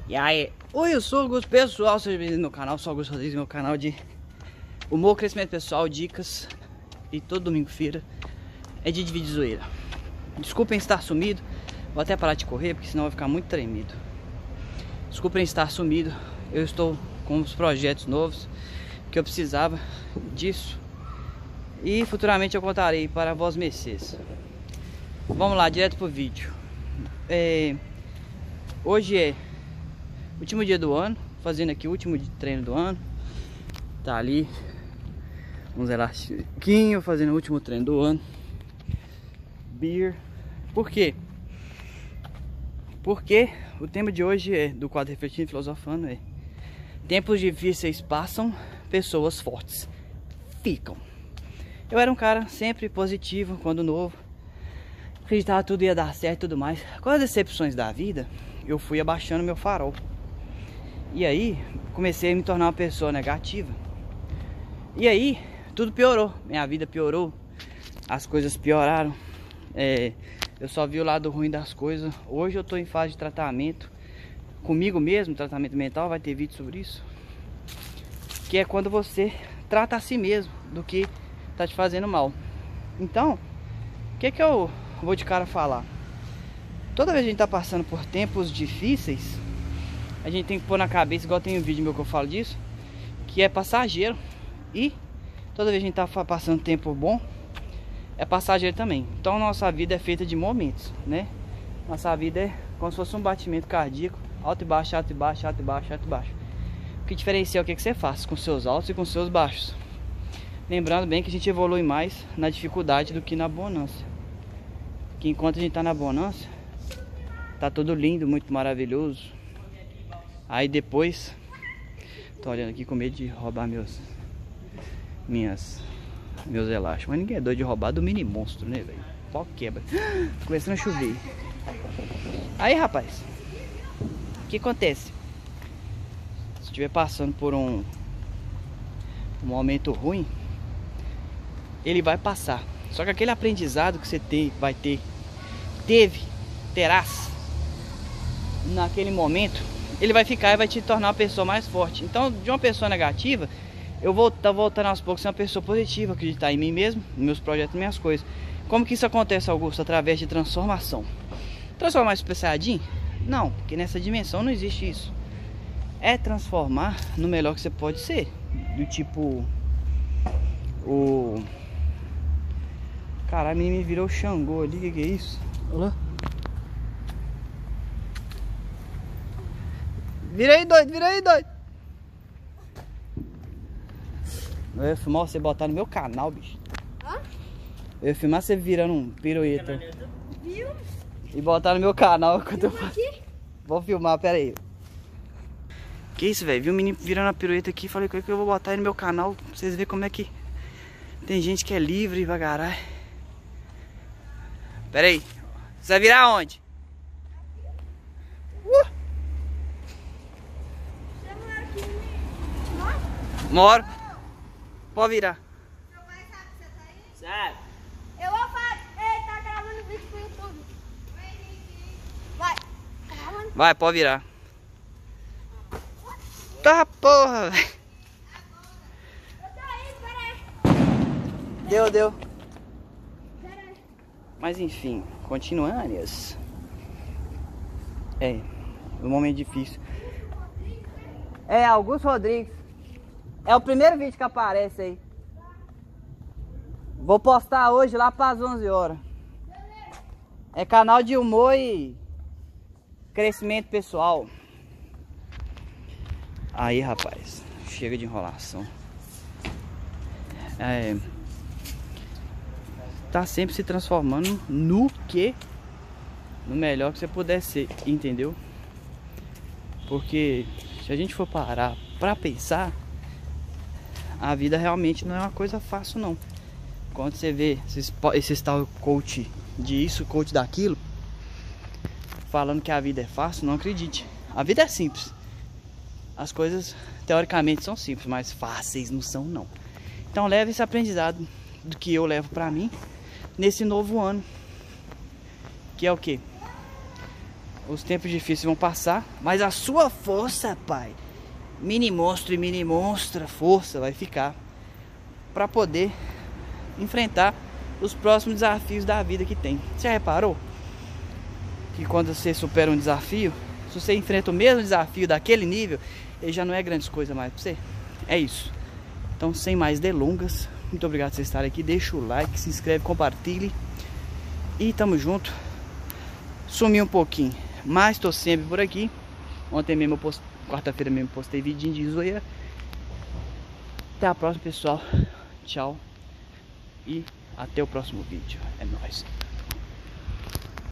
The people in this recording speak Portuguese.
E aí, oi, eu sou o Augusto pessoal, seja bem-vindo no meu canal, sou o Augusto Rodrigues, meu canal de humor, crescimento pessoal, dicas. E todo domingo-feira é dia de vídeo zoeira. Desculpem estar sumido, vou até parar de correr, porque senão vai ficar muito tremido. Desculpem estar sumido, eu estou com uns projetos novos, que eu precisava disso. E futuramente eu contarei para vós mercês. Vamos lá, direto pro vídeo. Hoje é último dia do ano, fazendo aqui o último treino do ano. Tá ali uns elastiquinhos, fazendo o último treino do ano. Beer. Por quê? Porque o tema de hoje é do quadro Refletindo e Filosofando é: tempos difíceis passam, pessoas fortes ficam. Eu era um cara sempre positivo quando novo, acreditava que tudo ia dar certo e tudo mais. Com as decepções da vida, eu fui abaixando meu farol. E aí, comecei a me tornar uma pessoa negativa. E aí, tudo piorou. Minha vida piorou. As coisas pioraram. Eu só vi o lado ruim das coisas. Hoje eu tô em fase de tratamento comigo mesmo, tratamento mental, vai ter vídeo sobre isso. Que é quando você trata a si mesmo do que tá te fazendo mal. Então, o que eu vou de cara falar? Toda vez que a gente tá passando por tempos difíceis, a gente tem que pôr na cabeça, igual tem um vídeo meu que eu falo disso, que é passageiro. E toda vez que a gente tá passando tempo bom, é passageiro também. Então nossa vida é feita de momentos, né? Nossa vida é como se fosse um batimento cardíaco, alto e baixo, alto e baixo, alto e baixo, alto e baixo. O que diferencia é o que você faz com seus altos e com seus baixos. Lembrando bem que a gente evolui mais na dificuldade do que na bonança. Que enquanto a gente tá na bonança, tá tudo lindo, muito maravilhoso. Aí depois, tô olhando aqui com medo de roubar meus elásticos. Mas ninguém é doido de roubar do mini monstro, né, velho? Pau quebra. Começando a chover. Aí, rapaz, o que acontece? Se estiver passando por um momento ruim, ele vai passar. Só que aquele aprendizado que você terás naquele momento, ele vai ficar e vai te tornar uma pessoa mais forte. Então, de uma pessoa negativa, eu vou estar voltando aos poucos a ser uma pessoa positiva, acreditar em mim mesmo, nos meus projetos, nas minhas coisas. Como que isso acontece, Augusto? Através de transformação. Transformar isso pra Saiyajin? Não, porque nessa dimensão não existe isso. É transformar no melhor que você pode ser. Do tipo... Caralho, a menina me virou o Xangô ali, que é isso? Olha lá. Vira aí, doido, vira aí, doido. Eu ia filmar você botar no meu canal, bicho. Hã? Eu ia filmar você virando um pirueta. Viu? E botar no meu canal quando eu faço. Vou filmar, pera aí. Que isso, velho? Vi um menino virando a pirueta aqui. Falei que eu vou botar aí no meu canal pra vocês verem como é que tem gente que é livre pra caralho. Pera aí. Você vai virar onde? Moro. Pode virar. Seu pai sabe que você tá aí? Sabe. Eu vou fazer. Ele tá gravando vídeo pro YouTube. Vai. Gravando. Vai, pode virar. Tá porra, velho. Eu tô aí, pera aí. Deu. Pera aí. Mas enfim, continuando. Um momento difícil. Augusto Rodrigues. É o primeiro vídeo que aparece aí. Vou postar hoje lá para as 11 horas. É canal de humor e crescimento pessoal. Aí, rapaz, chega de enrolação. Tá sempre se transformando no melhor que você puder ser, entendeu? Porque se a gente for parar pra pensar, a vida realmente não é uma coisa fácil, não. Quando você vê esses tal coach disso, coach daquilo, falando que a vida é fácil, não acredite. A vida é simples. As coisas, teoricamente, são simples, mas fáceis não são, não. Então leve esse aprendizado do que eu levo pra mim nesse novo ano. Que é o quê? Os tempos difíceis vão passar, mas a sua força, pai, mini monstro e mini monstra força vai ficar para poder enfrentar os próximos desafios da vida que tem. Você já reparou que quando você supera um desafio, se você enfrenta o mesmo desafio daquele nível, ele já não é grande coisa mais para você? É isso. Então, sem mais delongas, muito obrigado por vocês estarem aqui. Deixa o like, se inscreve, compartilhe. E tamo junto. Sumi um pouquinho, mas tô sempre por aqui. Ontem mesmo, quarta-feira mesmo, postei vidinho de zoeira. Até a próxima, pessoal. Tchau. E até o próximo vídeo. É nóis.